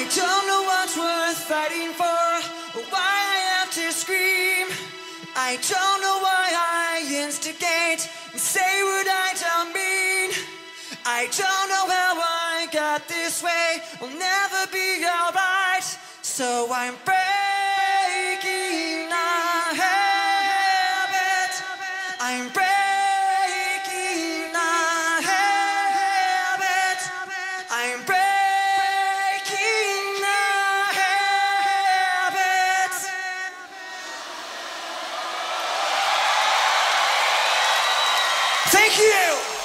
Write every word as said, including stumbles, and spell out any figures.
don't know what's worth fighting for, or why I have to scream. I don't know why I instigate and say what I don't mean. I don't know how I got this way, I'll never be alright. So I'm breaking a habit. I'm breaking a habit. I'm breaking a habit. Thank you.